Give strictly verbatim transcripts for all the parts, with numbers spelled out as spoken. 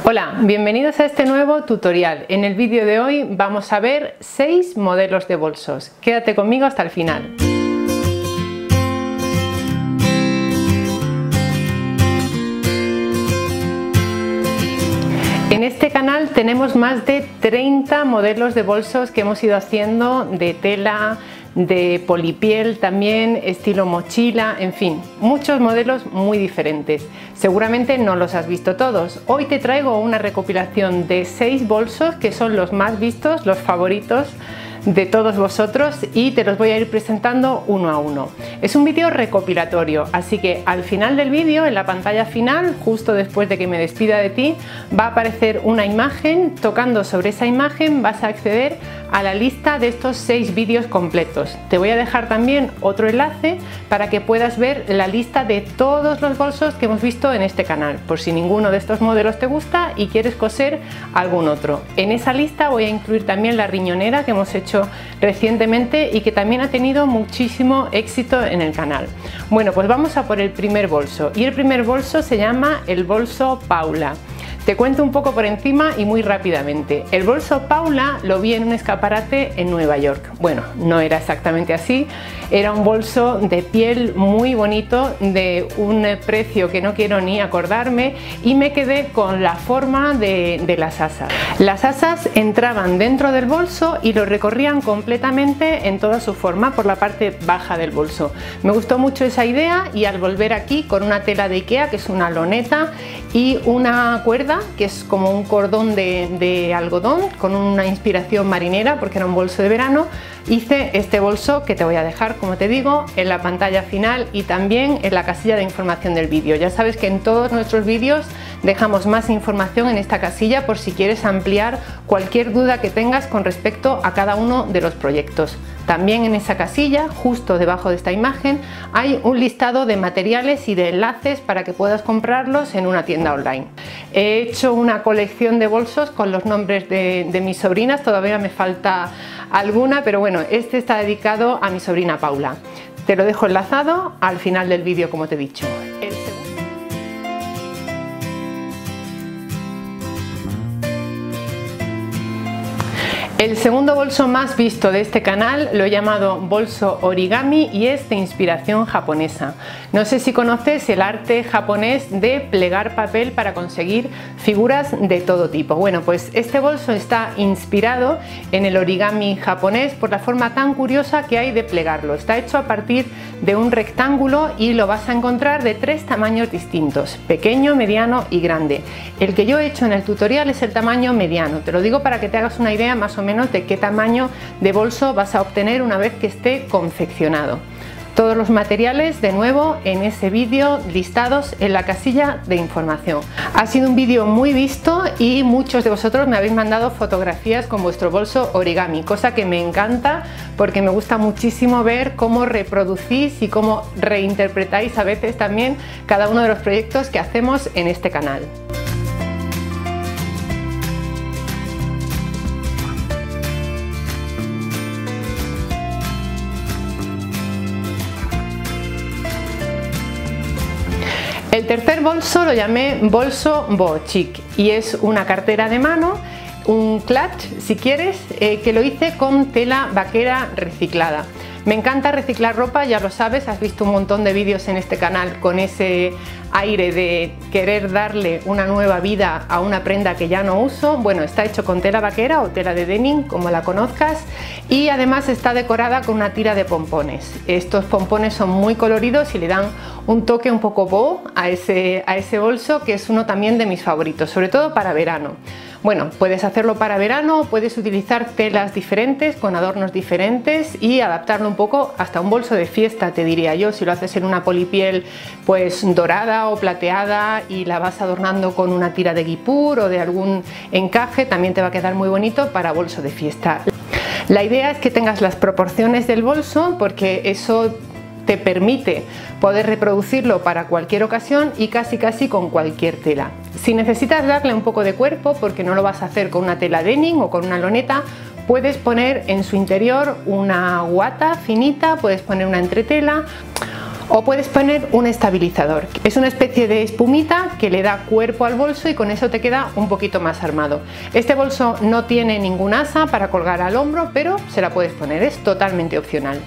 Hola, bienvenidos a este nuevo tutorial. En el vídeo de hoy vamos a ver seis modelos de bolsos. Quédate conmigo hasta el final. En este canal tenemos más de treinta modelos de bolsos que hemos ido haciendo de tela, de polipiel también, estilo mochila, en fin, muchos modelos muy diferentes. Seguramente no los has visto todos. Hoy te traigo una recopilación de seis bolsos que son los más vistos, los favoritos de todos vosotros, y te los voy a ir presentando uno a uno. Es un vídeo recopilatorio, así que al final del vídeo, en la pantalla final, justo después de que me despida de ti, va a aparecer una imagen. Tocando sobre esa imagen vas a acceder a la lista de estos seis vídeos completos. Te voy a dejar también otro enlace para que puedas ver la lista de todos los bolsos que hemos visto en este canal, por si ninguno de estos modelos te gusta y quieres coser algún otro. En esa lista voy a incluir también la riñonera que hemos hecho recientemente y que también ha tenido muchísimo éxito en el canal. Bueno, pues vamos a por el primer bolso, y el primer bolso se llama el bolso Paula. Te cuento un poco por encima y muy rápidamente. El bolso Paula lo vi en un escaparate en Nueva York. Bueno, no era exactamente así, era un bolso de piel muy bonito, de un precio que no quiero ni acordarme, y me quedé con la forma de, de las asas. Las asas entraban dentro del bolso y lo recorrían completamente en toda su forma por la parte baja del bolso. Me gustó mucho esa idea, y al volver aquí con una tela de Ikea, que es una loneta, y una cuerda que es como un cordón de, de algodón con una inspiración marinera, porque era un bolso de verano, hice este bolso que te voy a dejar, como te digo, en la pantalla final y también en la casilla de información del vídeo. Ya sabes que en todos nuestros vídeos dejamos más información en esta casilla por si quieres ampliar cualquier duda que tengas con respecto a cada uno de los proyectos. También en esa casilla, justo debajo de esta imagen, hay un listado de materiales y de enlaces para que puedas comprarlos en una tienda online. He hecho una colección de bolsos con los nombres de, de mis sobrinas, todavía me falta alguna, pero bueno, este está dedicado a mi sobrina Paula. Te lo dejo enlazado al final del vídeo, como te he dicho. El El segundo bolso más visto de este canal lo he llamado bolso origami, y es de inspiración japonesa. No sé si conoces el arte japonés de plegar papel para conseguir figuras de todo tipo. Bueno, pues este bolso está inspirado en el origami japonés por la forma tan curiosa que hay de plegarlo. Está hecho a partir de un rectángulo y lo vas a encontrar de tres tamaños distintos: pequeño, mediano y grande. El que yo he hecho en el tutorial es el tamaño mediano. Te lo digo para que te hagas una idea más o menos de qué tamaño de bolso vas a obtener una vez que esté confeccionado. Todos los materiales, de nuevo, en ese vídeo listados en la casilla de información. Ha sido un vídeo muy visto y muchos de vosotros me habéis mandado fotografías con vuestro bolso origami, cosa que me encanta porque me gusta muchísimo ver cómo reproducís y cómo reinterpretáis a veces también cada uno de los proyectos que hacemos en este canal. El tercer bolso lo llamé bolso Boho Chic, y es una cartera de mano, un clutch si quieres, eh, que lo hice con tela vaquera reciclada. Me encanta reciclar ropa, ya lo sabes, has visto un montón de vídeos en este canal con ese aire de querer darle una nueva vida a una prenda que ya no uso. Bueno, está hecho con tela vaquera o tela de denim, como la conozcas, y además está decorada con una tira de pompones. Estos pompones son muy coloridos y le dan un toque un poco boho a ese, a ese bolso, que es uno también de mis favoritos, sobre todo para verano. Bueno, puedes hacerlo para verano, puedes utilizar telas diferentes, con adornos diferentes, y adaptarlo un poco hasta un bolso de fiesta, te diría yo. Si lo haces en una polipiel pues dorada o plateada y la vas adornando con una tira de guipur o de algún encaje, también te va a quedar muy bonito para bolso de fiesta. La idea es que tengas las proporciones del bolso, porque eso te permite poder reproducirlo para cualquier ocasión y casi casi con cualquier tela. Si necesitas darle un poco de cuerpo, porque no lo vas a hacer con una tela denim o con una loneta, puedes poner en su interior una guata finita, puedes poner una entretela, O puedes poner un estabilizador, es una especie de espumita que le da cuerpo al bolso y con eso te queda un poquito más armado. Este bolso no tiene ningún asa para colgar al hombro, pero se la puedes poner, es totalmente opcional.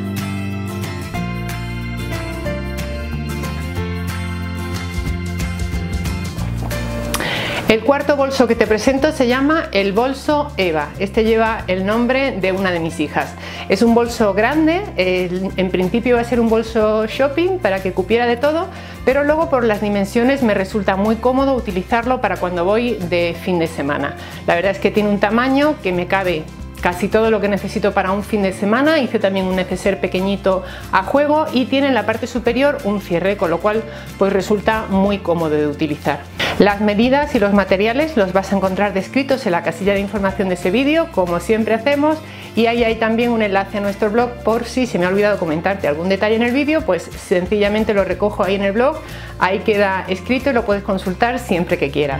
El cuarto bolso que te presento se llama el bolso Eva. Este lleva el nombre de una de mis hijas. Es un bolso grande, en principio va a ser un bolso shopping para que cupiera de todo, pero luego por las dimensiones me resulta muy cómodo utilizarlo para cuando voy de fin de semana. La verdad es que tiene un tamaño que me cabe casi todo lo que necesito para un fin de semana. Hice también un neceser pequeñito a juego y tiene en la parte superior un cierre, con lo cual pues resulta muy cómodo de utilizar. Las medidas y los materiales los vas a encontrar descritos en la casilla de información de ese vídeo, como siempre hacemos, y ahí hay también un enlace a nuestro blog por si se me ha olvidado comentarte algún detalle en el vídeo, pues sencillamente lo recojo ahí en el blog, ahí queda escrito y lo puedes consultar siempre que quieras.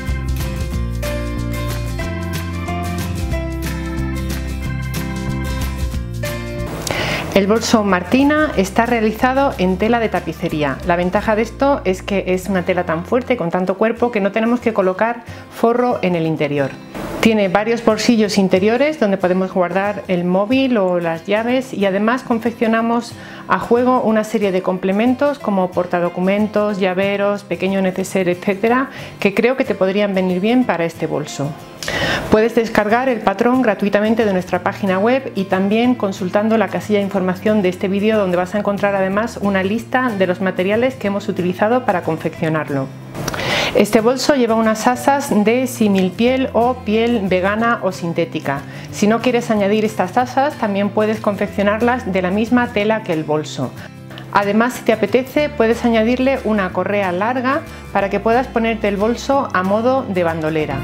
El bolso Martina está realizado en tela de tapicería. La ventaja de esto es que es una tela tan fuerte, con tanto cuerpo, que no tenemos que colocar forro en el interior. Tiene varios bolsillos interiores donde podemos guardar el móvil o las llaves, y además confeccionamos a juego una serie de complementos como portadocumentos, llaveros, pequeño neceser, etcétera, que creo que te podrían venir bien para este bolso. Puedes descargar el patrón gratuitamente de nuestra página web y también consultando la casilla de información de este vídeo, donde vas a encontrar además una lista de los materiales que hemos utilizado para confeccionarlo. Este bolso lleva unas asas de similpiel o piel vegana o sintética. Si no quieres añadir estas asas, también puedes confeccionarlas de la misma tela que el bolso. Además, si te apetece, puedes añadirle una correa larga para que puedas ponerte el bolso a modo de bandolera.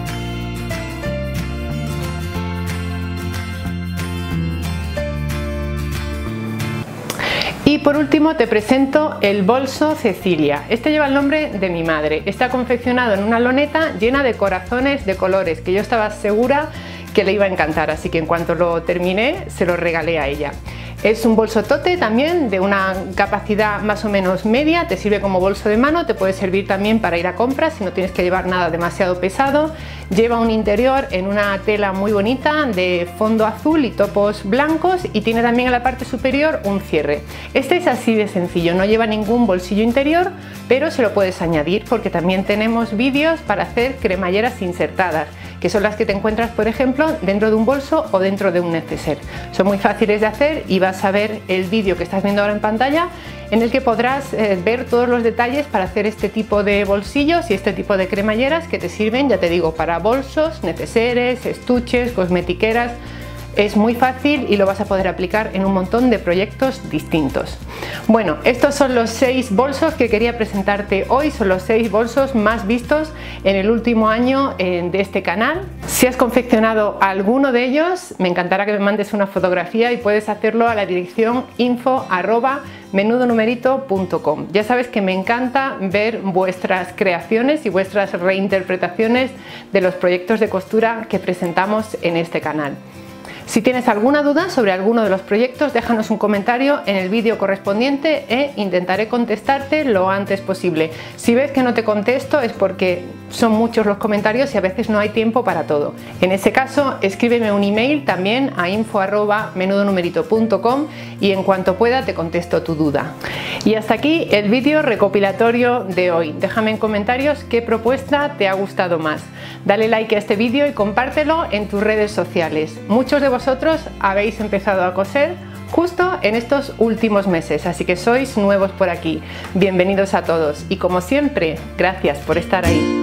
Y por último te presento el bolso Cecilia. Este lleva el nombre de mi madre. Está confeccionado en una loneta llena de corazones de colores que yo estaba segura que le iba a encantar, así que en cuanto lo terminé se lo regalé a ella. Es un bolso tote también de una capacidad más o menos media, te sirve como bolso de mano, te puede servir también para ir a compras si no tienes que llevar nada demasiado pesado. Lleva un interior en una tela muy bonita de fondo azul y topos blancos, y tiene también en la parte superior un cierre. Este es así de sencillo, no lleva ningún bolsillo interior, pero se lo puedes añadir porque también tenemos vídeos para hacer cremalleras insertadas, que son las que te encuentras, por ejemplo, dentro de un bolso o dentro de un neceser. Son muy fáciles de hacer y vas a ver el vídeo que estás viendo ahora en pantalla, en el que podrás eh, ver todos los detalles para hacer este tipo de bolsillos y este tipo de cremalleras que te sirven, ya te digo, para bolsos, neceseres, estuches, cosmetiqueras. Es muy fácil y lo vas a poder aplicar en un montón de proyectos distintos. Bueno, estos son los seis bolsos que quería presentarte hoy, son los seis bolsos más vistos en el último año de este canal. Si has confeccionado alguno de ellos, me encantará que me mandes una fotografía y puedes hacerlo a la dirección info arroba menudonumerito punto com. Ya sabes que me encanta ver vuestras creaciones y vuestras reinterpretaciones de los proyectos de costura que presentamos en este canal. Si tienes alguna duda sobre alguno de los proyectos, déjanos un comentario en el vídeo correspondiente e intentaré contestarte lo antes posible. Si ves que no te contesto es porque son muchos los comentarios y a veces no hay tiempo para todo. En ese caso, escríbeme un email también a info arroba menudonumerito punto com y en cuanto pueda te contesto tu duda. Y hasta aquí el vídeo recopilatorio de hoy. Déjame en comentarios qué propuesta te ha gustado más. Dale like a este vídeo y compártelo en tus redes sociales. Muchos de vosotros habéis empezado a coser justo en estos últimos meses, así que sois nuevos por aquí. Bienvenidos a todos y como siempre, gracias por estar ahí.